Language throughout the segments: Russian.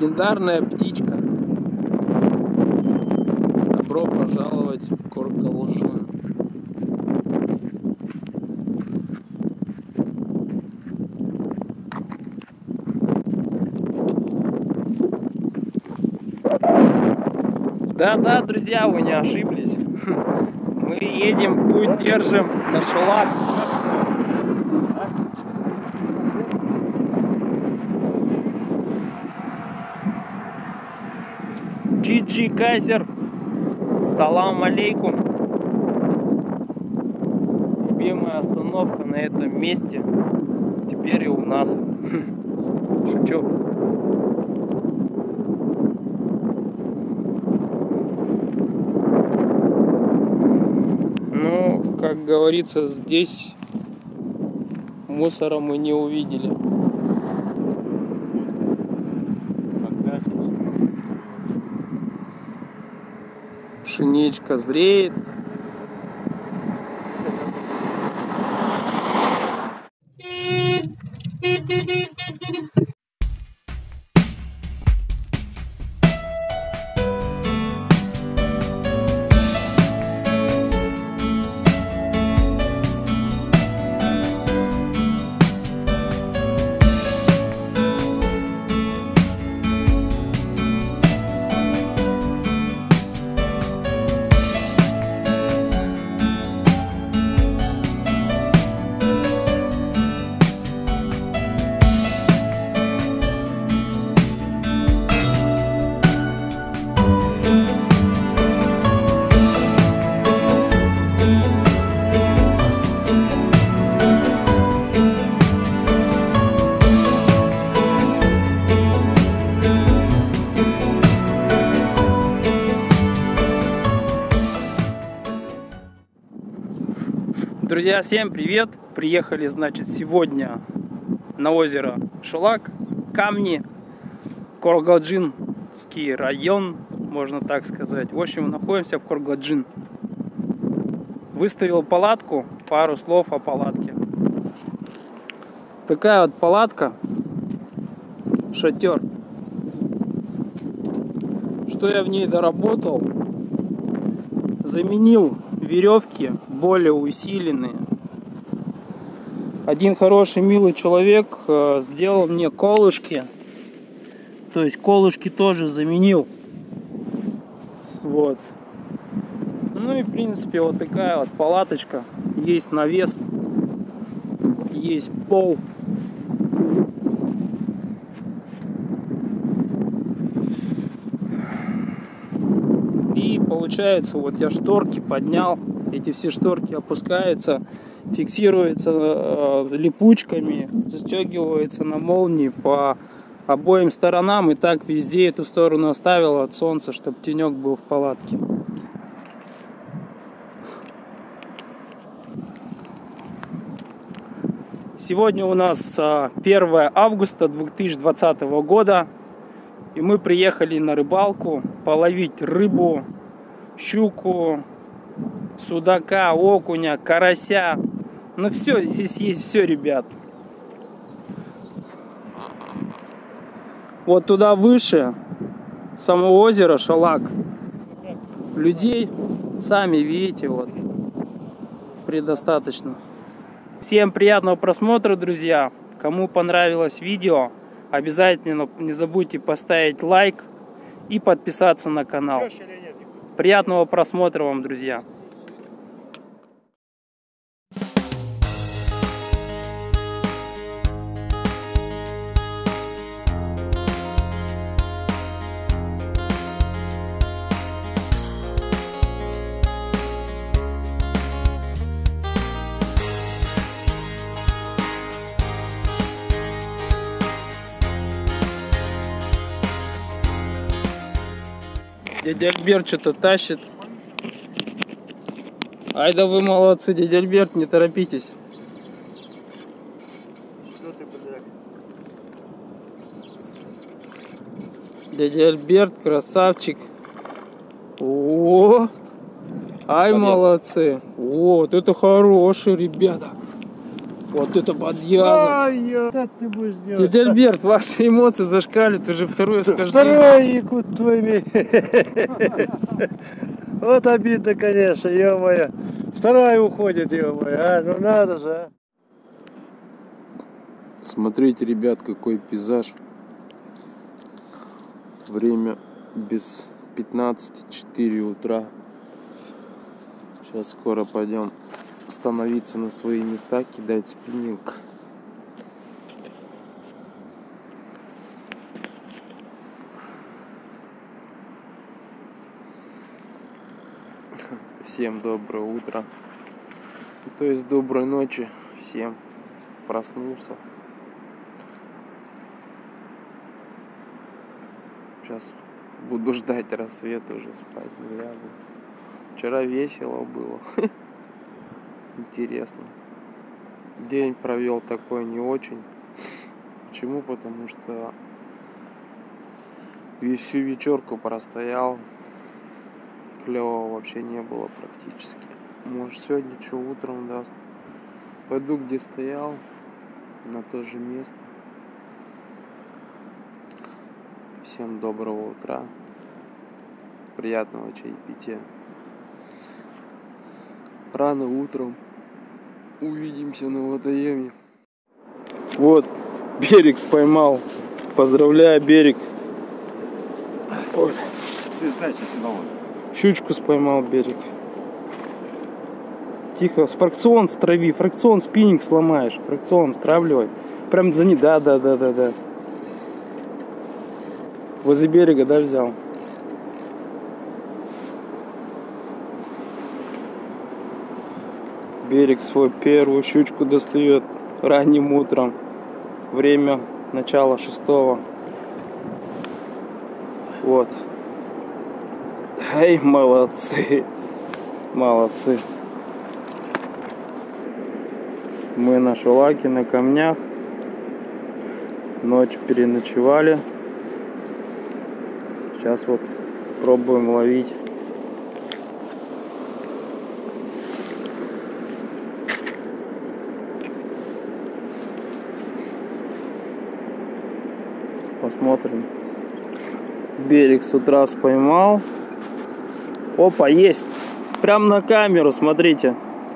Легендарная птичка. Добро пожаловать в Коргалжин. Да-да, друзья, вы не ошиблись. Мы едем, путь держим на Шолак. Джиджи Кайзер, салам алейкум. Любимая остановка на этом месте теперь и у нас. Шучу. Ну, как говорится, здесь мусора мы не увидели. Пшеничка зреет. Друзья, всем привет! Приехали, значит, сегодня на озеро Шолак, Камни, Коргалжинский район, можно так сказать. В общем, находимся в Коргалжин. Выставил палатку, пару слов о палатке. Такая вот палатка, шатер. Что я в ней доработал? Заменил веревки более усиленные. Один хороший, милый человек сделал мне колышки. То есть колышки тоже заменил. Вот. Ну и в принципе вот такая вот палаточка. Есть навес, есть пол. И получается, вот я шторки поднял. Эти все шторки опускаются, фиксируются липучками, застегиваются на молнии по обоим сторонам. И так везде эту сторону оставил от солнца, чтобы тенек был в палатке. Сегодня у нас 1 августа 2020 года. И мы приехали на рыбалку половить рыбу, щуку, судака, окуня, карася. Ну все, здесь есть все, ребят. Вот туда выше, само озеро Шолак. Людей, сами видите, вот, предостаточно. Всем приятного просмотра, друзья. Кому понравилось видео, обязательно не забудьте поставить лайк и подписаться на канал. Приятного просмотра вам, друзья. Дядя Альберт что-то тащит. Ай да вы молодцы, дядя Альберт, не торопитесь. Что ты, блядь? Дядя Альберт, красавчик. О, ай, молодцы. Вот это хорошие ребята. Вот это подъязок. Ай, как ты будешь делать? Дядя Альберт, ваши эмоции зашкаливают уже второе схождение. Второй якут твой. Вот обидно, конечно, ё-моё. Вторая уходит, ё-моё. А, ну надо же, а. Смотрите, ребят, какой пейзаж. Время без 15:04 утра. Сейчас скоро пойдем становиться на свои места, кидать спиннинг. Всем доброе утро. То есть доброй ночи всем. Проснулся. Сейчас буду ждать рассвета, уже спать не лягу. Вчера весело было. Интересно. День провел такой не очень. Почему? Потому что всю вечерку простоял. Клёвого вообще не было практически. Может, сегодня что утром даст. Пойду где стоял, на то же место. Всем доброго утра. Приятного чаепития. Рано утром увидимся на водоеме. Вот, берег поймал. Поздравляю, берег. Вот. Щучку споймал берег. Тихо, с фракцион страви, фракцион спиннинг сломаешь, фракцион стравливай. Прям за ней, да. Возле берега, да, взял? Берег свой первую щучку достает ранним утром. Время начала 6-го. Вот. Эй, молодцы. Молодцы. Мы на шелаке, на камнях. Ночь переночевали. Сейчас вот пробуем ловить. Посмотрим. Берег с утра поймал. Опа, есть. Прям на камеру, смотрите.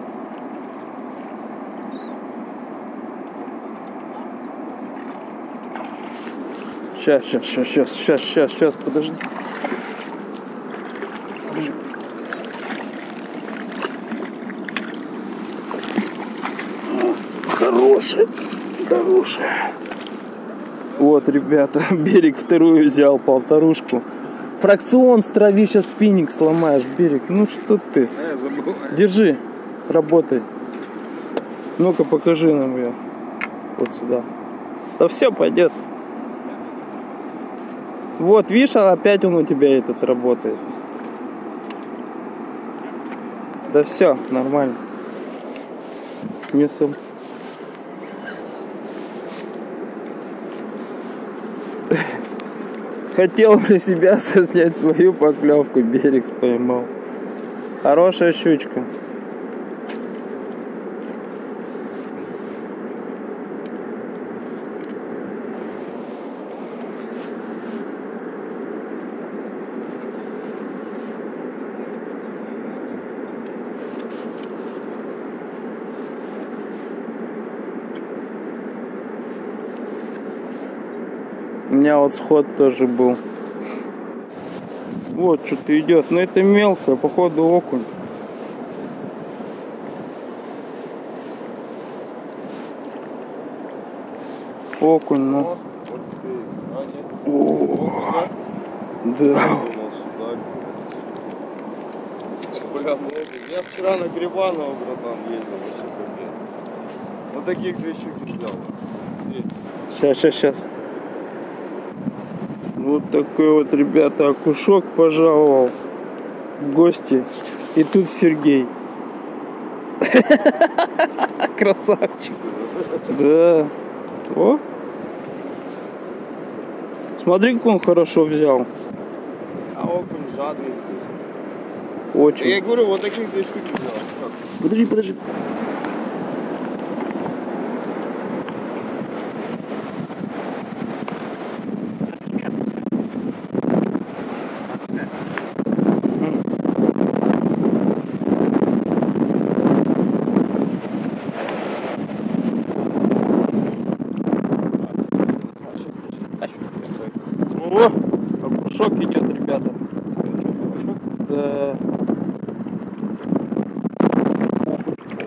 Сейчас, подожди. Хороший. Вот, ребята, берег вторую взял, полторушку. Фракцион страви, сейчас спиннинг сломаешь, берег. Ну что ты? Держи, работай. Ну-ка, покажи нам ее. Вот сюда. Да все пойдет. Вот, видишь, опять он у тебя этот работает. Да все, нормально. Несу. Хотел для себя соснять свою поклевку, берег поймал. Хорошая щучка. У меня вот сход тоже был. Вот что-то идет. Но это мелкое, походу окунь. Окунь, ну. О, да. Я вчера на Грибанова, братан, ездил, вообще капец. Вот таких две щуки ждал. Сейчас. Вот такой вот, ребята, окушок пожаловал в гости. И тут Сергей. Красавчик. Да. О. Смотри, как он хорошо взял. А окунь жадный. Очень. Я говорю, вот таких две штуки взял. Подожди.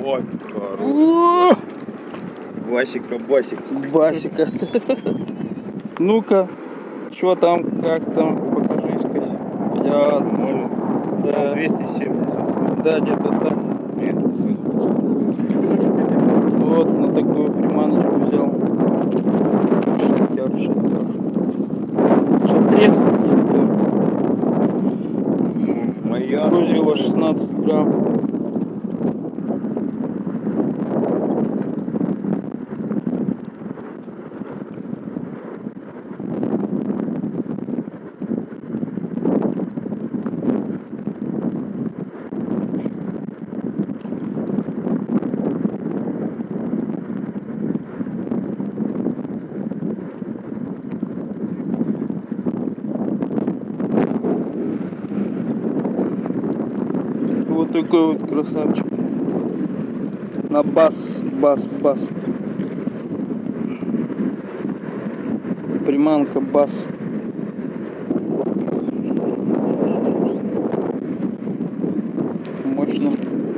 Ой, хорош. О, Басика, басик. Басика. Ну-ка, что там, как там, покажись-ка. Я, да, 270. да, где-то так. Нет? Вот на такую приманочку взял. Шатер. Шатрес. Моя. Грузила 16 грамм. Вот такой вот красавчик. На бас. Приманка бас. Мощно.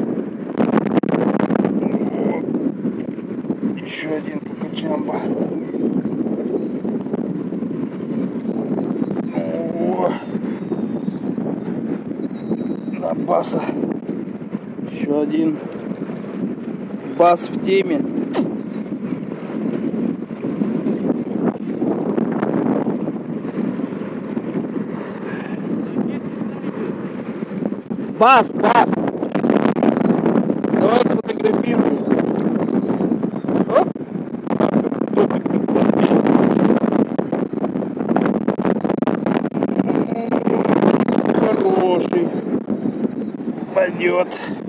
Еще один кокочамба. На баса. Еще один. Бас в теме. Бас. Давай сфотографируем. Оп. Хороший. Пойдет.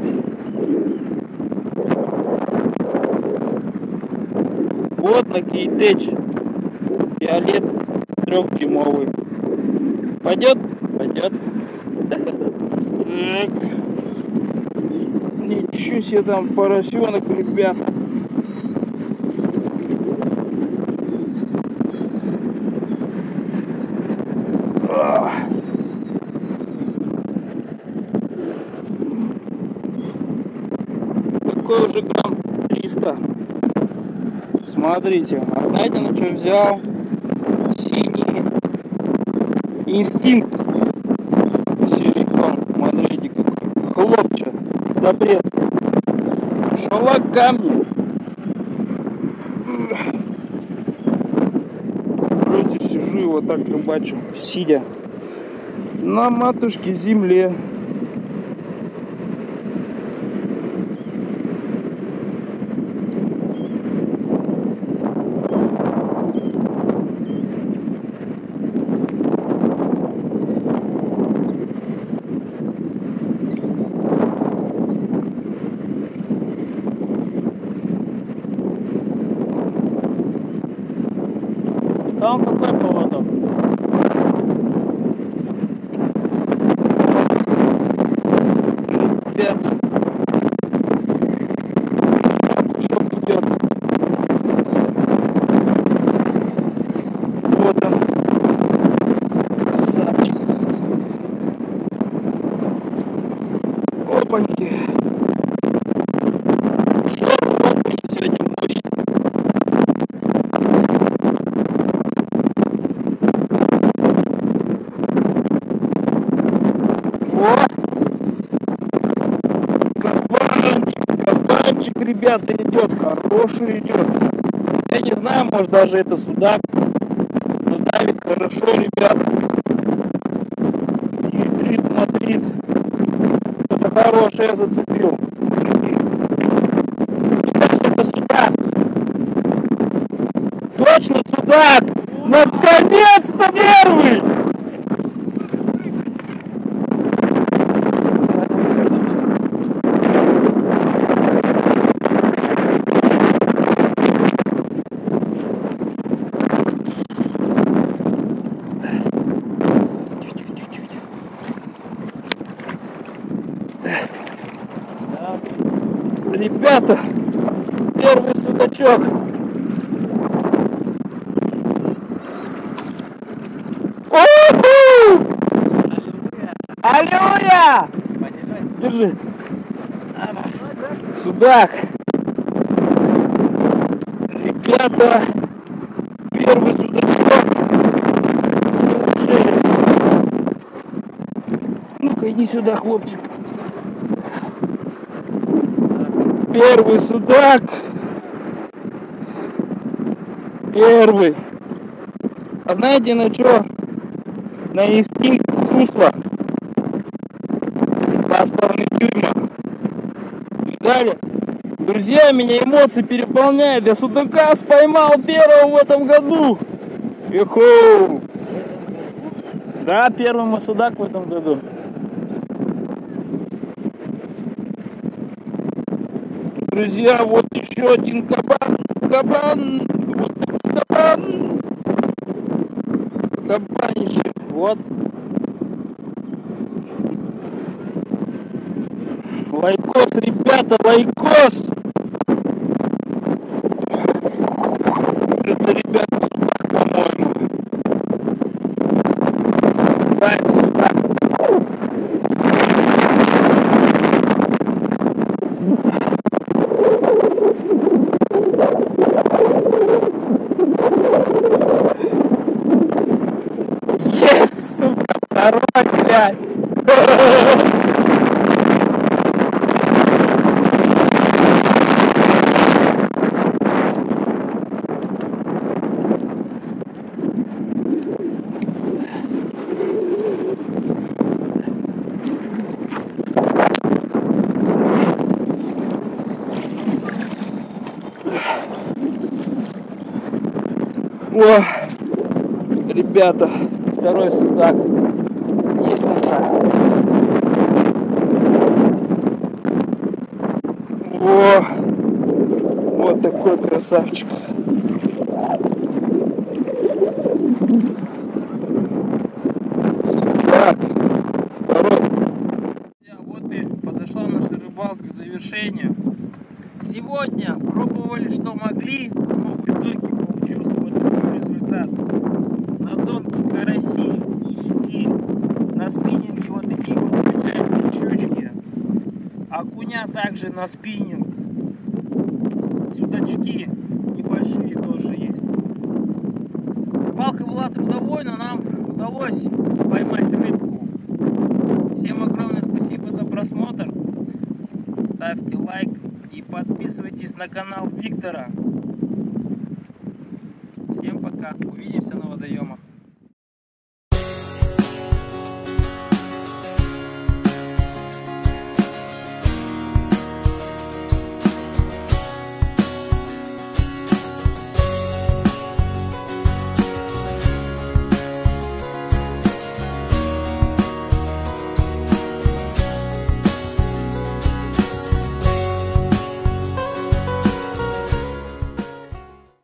Вот на кейтеч. Фиолет 3-дюймовый. Пойдет? Пойдет. Так. Ничего себе там поросенок, ребята. Такой уже грамм 300. Смотрите, а знаете, на что взял? Синий инстинкт. Силикон. Смотрите, какой хлопчик. Добрец. Шалак камни. Короче, сижу и вот так рыбачу, сидя на матушке земле. Там какой поводок? Ребята, шок идет. Вот он, красавчик. Опаньки. Сегодня мощный. Кабанчик, ребята, идет, хороший идет. Я не знаю, может даже это судак, но давит хорошо, ребята. Хитрит, смотрит. Это хорошее я зацепил, мужики. Мне кажется, это судак. Точно судак! Наконец-то первый! Ребята, первый судачок. Аллилуйя! Держи. Судак. Ребята, первый судачок. Неужели? Ну-ка, иди сюда, хлопчик. Первый судак. Первый. А знаете на что? На инстинкт сусла. 2,5 дюйма. Видали? Друзья, меня эмоции переполняют. Я судака поймал первого в этом году. Иху. Да, первый мой судак в этом году. Друзья, вот еще один кабан. Кабан. Вот такой кабан. Кабанище. Вот. Лайкос, ребята, лайкос. Это, ребята, судак, по-моему. Да, это судак. Yes, сука, второй, блядь. О, ребята, второй судак. Есть контакт. О, вот такой красавчик. Судак. Второй. Вот и подошла наша рыбалка к завершению. Сегодня пробовали, что могли, но в итоге получился вот такой результат. На донке караси, изи, на спиннинге вот такие вот замечательные щучки. Окуня также на спиннинг. Судачки небольшие тоже есть. Рыбалка была трудовой, но нам удалось поймать рыбку. Всем огромное спасибо за просмотр. Ставьте лайк и подписывайтесь на канал Виктора. Всем пока. Увидимся на водоемах.